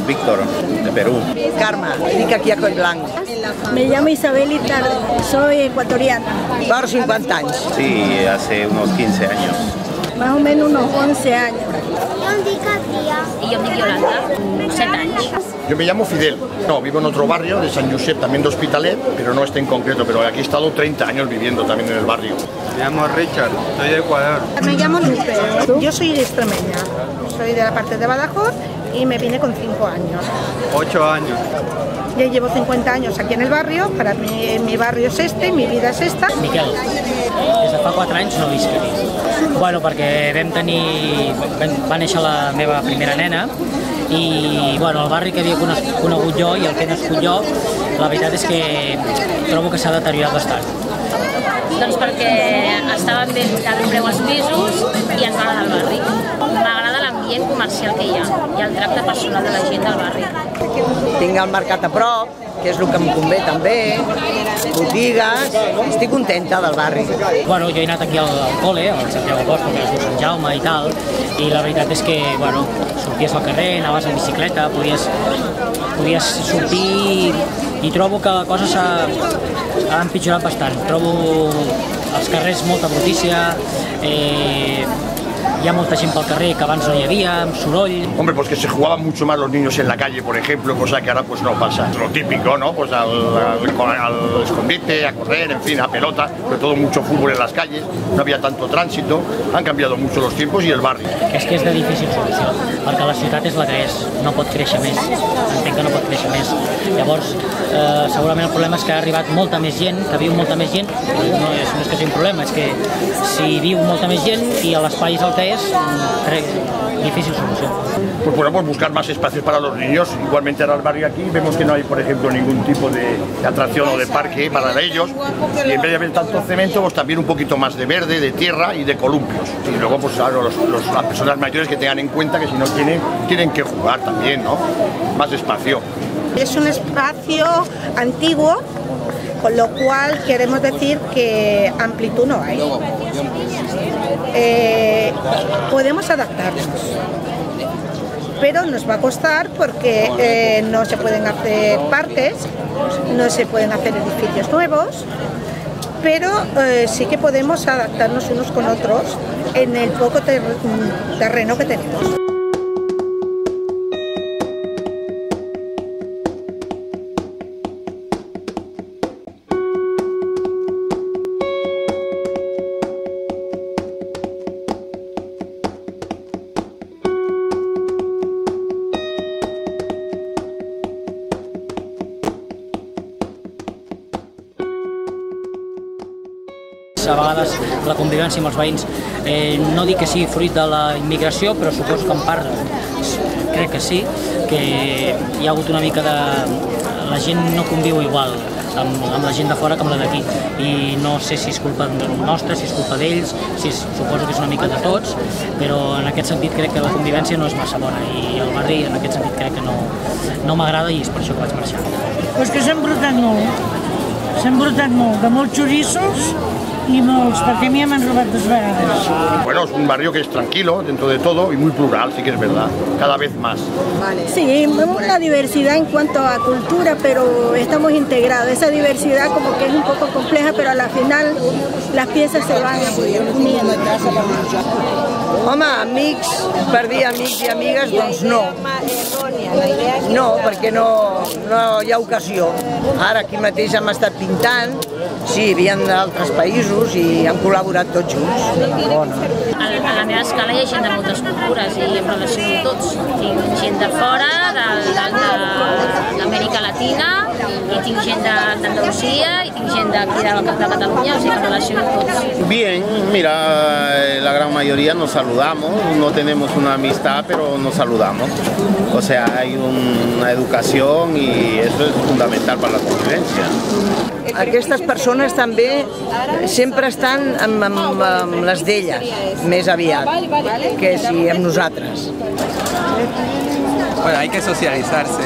Víctor, de Perú. Carme, dic aquí a Collblanc. Me llamo Isabel Itardo, soy ecuatoriana. Per 50 anys. Sí, hace unos 15 años. Más o menos unos 11 años. Jo em dic Adrià. I jo em dic Yolanda, 7 anys. Yo me llamo Fidel. No, vivo en otro barrio de San Josep, también de Hospitalet, pero no este en concreto, pero aquí he estado 30 años viviendo también en el barrio. Me llamo Richard, soy de Ecuador. Me llamo Lupe, yo soy extremeña, soy de la parte de Badajoz y me vine con 5 años. 8 años. Ya llevo 50 años aquí en el barrio, para mí mi barrio es este, mi vida es esta. Miquel, des de fa 4 anys no visc aquí. Bueno, perquè va néixer la meva primera nena i bueno, el barri que havia conegut jo i el que he nascut jo, la veritat és que trobo que s'ha deteriorat bastant. Doncs perquè estaven ben de preu els pisos i ens va agradar el barri. M'agrada l'ambient comercial que hi ha i el tracte personal de la gent del barri. Tinc el mercat a prop, que és el que em convé també, botigues, estic contenta del barri. Bueno, jo he anat aquí al col·le, al Santiago Bosco, que es diu Sant Jaume i tal, i la veritat és que, bueno, sorties al carrer, anaves en bicicleta, podies sortir i trobo que la cosa s'ha empitjorat bastant. Trobo als carrers molta brutícia, hi ha molta gent pel carrer que abans no hi havia, amb soroll. Hombre, pues que se jugaban mucho más los niños en la calle, por ejemplo, cosa que ahora pues no pasa. Lo típico, ¿no? Pues al escondite, a correr, en fin, a pelota, sobre todo mucho fútbol en las calles, no había tanto tránsito, han cambiado mucho los tiempos y el barrio. És que és de difícil solució, perquè la ciutat és la que és, no pot créixer més, entenc que no pot créixer més. Llavors, segurament el problema és que ha arribat molta més gent, que viu molta més gent, no és que sigui un problema, és que si viu molta més gent i l'espai és el que és, difícil solución. Pues podemos buscar más espacios para los niños. Igualmente ahora el barrio aquí vemos que no hay, por ejemplo, ningún tipo de atracción o de parque para ellos. Y en vez de haber tanto cemento, pues también un poquito más de verde, de tierra y de columpios. Y luego, pues claro, las personas mayores que tengan en cuenta que si no tienen que jugar también, ¿no? Más espacio. Es un espacio antiguo, con lo cual queremos decir que amplitud no hay. Podemos adaptarnos, pero nos va a costar porque no se pueden hacer parques, no se pueden hacer edificios nuevos, pero sí que podemos adaptarnos unos con otros en el poco terreno que tenemos. A vegades la convivència amb els veïns, no dic que sigui fruit de la immigració, però suposo que en part crec que sí, que hi ha hagut una mica de... la gent no conviu igual amb la gent de fora com la d'aquí, i no sé si és culpa nostra, si és culpa d'ells, suposo que és una mica de tots, però en aquest sentit crec que la convivència no és massa bona i el barri en aquest sentit crec que no m'agrada i és per això que vaig marxar. Pues que s'ha embrutat molt, de molts xoriços y molts, perquè a mi m'han robat 2 vegades. Bueno, es un barrio que es tranquilo dentro de todo y muy plural, sí que es verdad, cada vez más. Sí, vemos una diversidad en cuanto a cultura, pero estamos integrados. Esa diversidad como que es un poco compleja, pero a la final las piezas se van uniendo. Home, amics, per dir amics i amigues, doncs no. No, perquè no hi ha ocasió. Ara aquí mateix hem estat pintant, sí, havien d'altres països i hem col·laborat tots junts. A la meva escala hi ha gent de moltes cultures i em relaciono amb tots. Tinc gent de fora, d'Amèrica Latina, y tinc gent d'Andalucía y tinc gent d'aquí de Catalunya, o sigui que em relaciono amb tots. Bien, mira, la gran mayoría nos saludamos, no tenemos una amistad, pero nos saludamos. O sea, hay una educación y eso es fundamental para la convivencia. Aquestes persones també sempre estan amb les d'elles, més aviat, que si amb nosaltres. Bueno, hay que socializarse,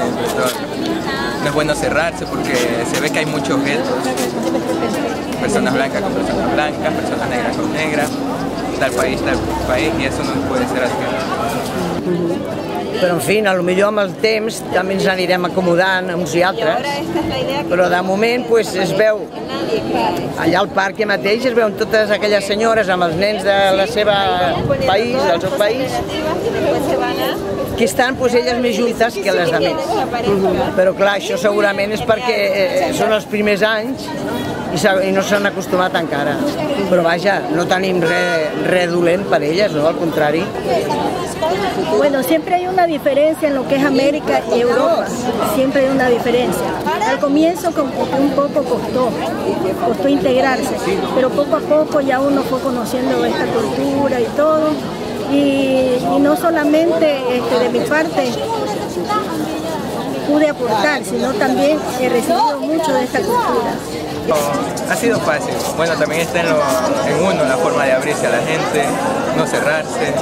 no es bueno cerrarse porque se ve que hay muchos objetos, personas blancas con personas blancas, personas negras con negras, tal país, y eso no puede ser así. Però, en fi, potser amb el temps també ens anirem acomodant uns i altres, però de moment es veu, allà al parc mateix es veuen totes aquelles senyores amb els nens de la seva país, del seu país, que estan elles més juntes que les altres. Però clar, això segurament és perquè són els primers anys i no s'han acostumat encara. Però vaja, no tenim res dolent per elles, no? Al contrari. Bueno, siempre hay una diferencia en lo que es América y Europa, siempre hay una diferencia. Al comienzo como que un poco costó integrarse, pero poco a poco ya uno fue conociendo esta cultura y todo, y no solamente de mi parte pude aportar, sino también he recibido mucho de esta cultura. Ha sido fácil. Bueno, también está en uno la forma de abrirse a la gente, no cerrarse.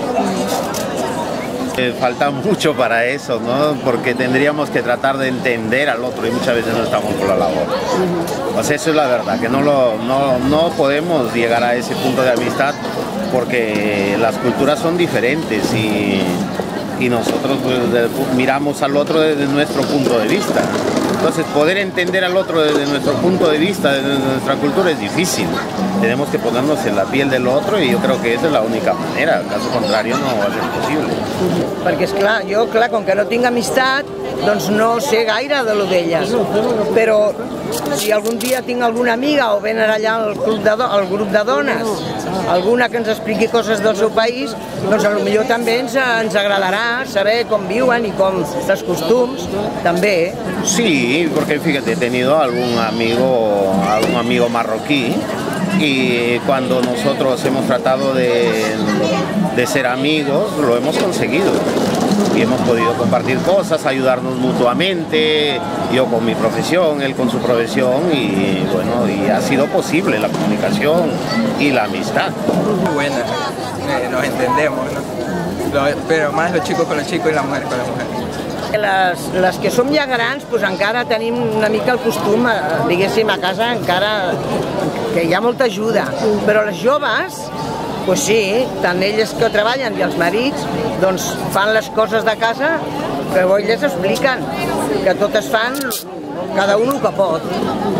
Falta mucho para eso, ¿no? Porque tendríamos que tratar de entender al otro y muchas veces no estamos por la labor. O sea, eso es la verdad, que no podemos llegar a ese punto de amistad porque las culturas son diferentes y nosotros miramos al otro desde nuestro punto de vista. Entonces, poder entender al otro desde nuestro punto de vista, desde nuestra cultura, es difícil. Tenemos que ponernos en la piel del otro y yo creo que esa es la única manera. Caso contrario, no va a ser possible. Perquè, esclar, jo, com que no tinc amistat, doncs no sé gaire de lo d'elles. Però si algun dia tinc alguna amiga o venen allà al grup de dones, alguna que ens expliqui coses del seu país, doncs potser també ens agradarà saber com viuen i com els costums, també. Sí, porque fíjate, he tenido algún amigo marroquí y cuando nosotros hemos tratado de ser amigos, lo hemos conseguido. Y hemos podido compartir cosas, ayudarnos mutuamente, yo con mi profesión, él con su profesión y bueno, y ha sido posible la comunicación y la amistad. Muy buena, nos entendemos, ¿no? Pero más los chicos con los chicos y las mujeres con las mujeres. Les que som ja grans doncs encara tenim una mica el costum, diguéssim, a casa encara que hi ha molta ajuda, però les joves, doncs sí, tant elles que treballen i els marits, doncs fan les coses de casa que elles expliquen, que totes fan cada un el que pot.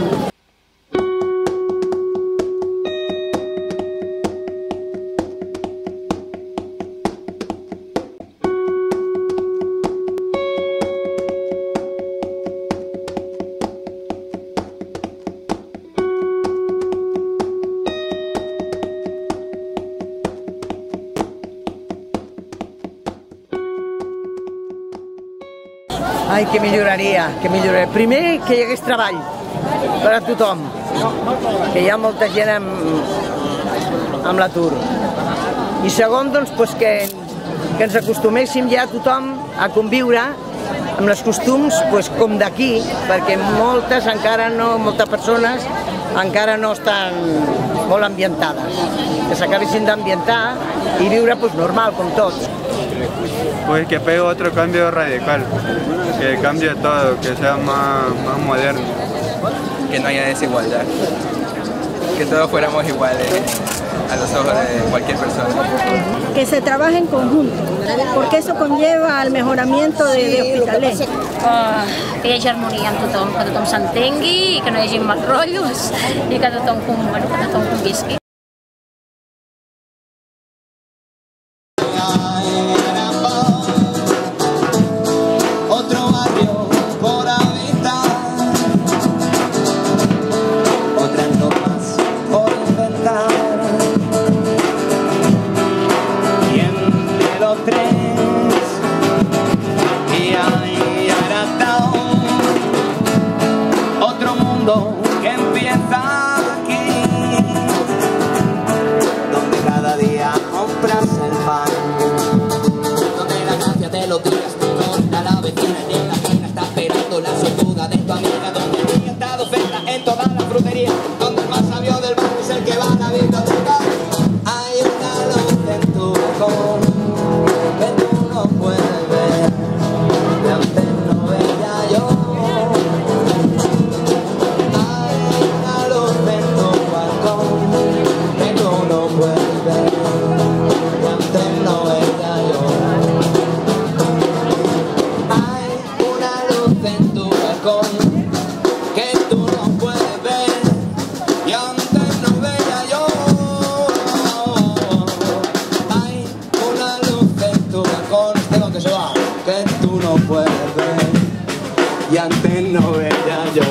Ai, què milloraria, Primer, que hi hagués treball per a tothom, que hi ha molta gent amb l'atur. I segon, doncs, que ens acostuméssim ja tothom a conviure amb els costums com d'aquí, perquè moltes persones encara no estan molt ambientades, que s'acabessin d'ambientar i viure normal, com tots. Pues que pegue otro cambio radical, que cambie todo, que sea más moderno. Que no haya desigualdad, que todos fuéramos iguales a los ojos de cualquier persona. Que se trabaje en conjunto, porque eso conlleva al mejoramiento de Hospitalet. Que hi hagi harmonia amb tothom, que tothom s'entengui i que no hi hagi mals rotllos i que tothom convisqui. va, que se va. Que tú no puedes ver y antes no veía yo.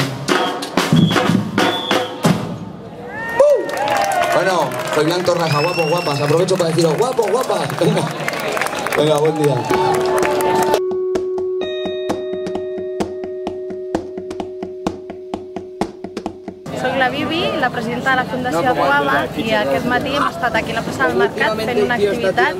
Bueno, soy Blanco Raja, guapos, guapas. Aprovecho para deciros guapos, guapas. Venga, venga, buen día. Soc la Bibi, la presidenta de la Fundació Guava, i aquest matí hem estat aquí a la plaça del Mercat fent una activitat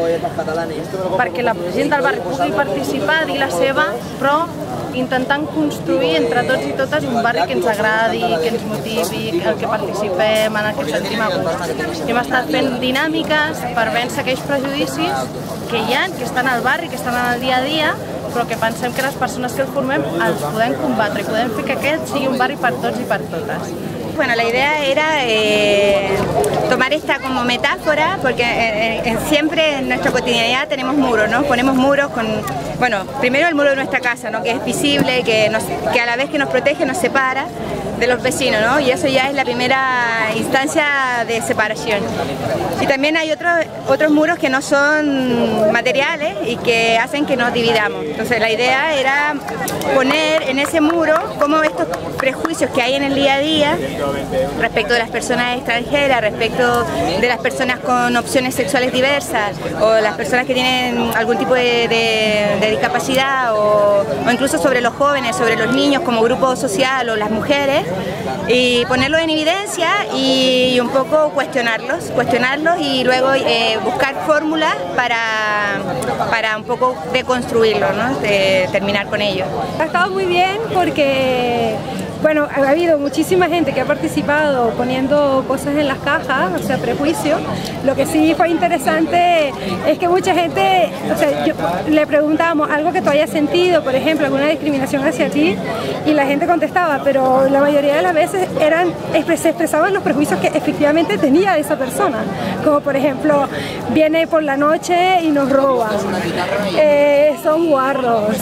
perquè la gent del barri pugui participar, dir la seva, però intentant construir entre tots i totes un barri que ens agradi, que ens motivi, el que participem, en el que ens sentim a gust. Hem estat fent dinàmiques per vèncer aquells prejudicis que hi ha, que estan al barri, que estan en el dia a dia, però que pensem que les persones que el formem els podem combatre i podem fer que aquest sigui un barri per tots i per totes. Bueno, la idea era tomar esta como metáfora, porque siempre en nuestra cotidianidad tenemos muros, ¿no? Ponemos muros con, bueno, primero el muro de nuestra casa, ¿no? Que es visible, que a la vez que nos protege nos separa de los vecinos, ¿no? Y eso ya es la primera instancia de separación. Y también hay otros muros que no son materiales y que hacen que nos dividamos. Entonces la idea era poner en ese muro como estos prejuicios que hay en el día a día respecto de las personas extranjeras, respecto de las personas con opciones sexuales diversas o las personas que tienen algún tipo de discapacidad o incluso sobre los jóvenes, sobre los niños como grupo social o las mujeres, y ponerlos en evidencia y un poco cuestionarlos y luego buscar fórmulas para un poco deconstruirlos, ¿no? De terminar con ellos. Ha estado muy bien porque bueno, ha habido muchísima gente que ha participado poniendo cosas en las cajas, o sea, prejuicios. Lo que sí fue interesante es que mucha gente, o sea, le preguntábamos algo que tú hayas sentido, por ejemplo, alguna discriminación hacia ti, y la gente contestaba, pero la mayoría de las veces se expresaban los prejuicios que efectivamente tenía esa persona, como por ejemplo, viene por la noche y nos roba, son guarros,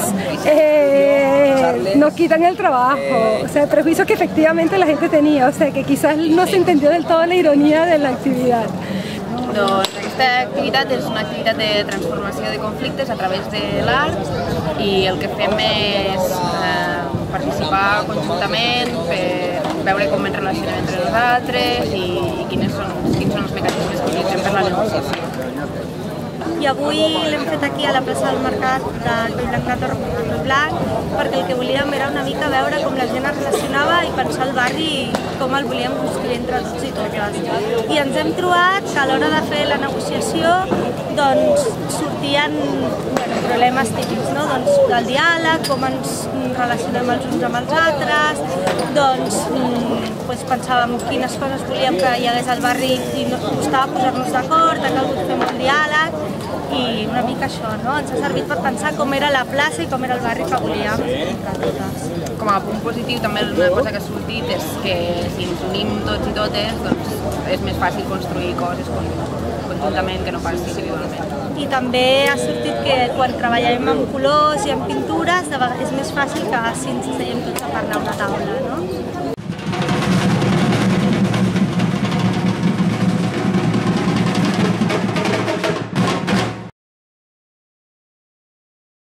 nos quitan el trabajo, o sea, prejuicios que efectivamente la gente tenía, o sea, que quizás no se entendió del todo la ironia de la activitat. Doncs aquesta activitat és una activitat de transformació de conflictes a través de l'art i el que fem és participar conjuntament per veure com ens relacionem entre nosaltres i quins són els mecanismes que utilitzem per la negociació. I avui l'hem fet aquí a la plaça del Mercat de Coll Blanc perquè el que volíem era una mica veure com la gent es relacionava i pensar el barri i com el volíem construir entre tots i totes. I ens hem trobat que a l'hora de fer la negociació doncs sortien problemes típics, no? Doncs del diàleg, com ens relacionem els uns amb els altres, doncs pensàvem quines coses volíem que hi hagués al barri i ens costava posar-nos d'acord, ha calgut fer un diàleg i una mica això, no? Ens ha servit per pensar com era la plaça i com era el barri que volíem entre totes. Com a punt positiu també una cosa que ha sortit és que si ens unim tots i totes doncs és més fàcil construir coses conjuntament que no pas individualment. I també ha sortit que quan treballem amb colors i amb pintures és més fàcil que si ens asseiem tots a parlar a una taula, no?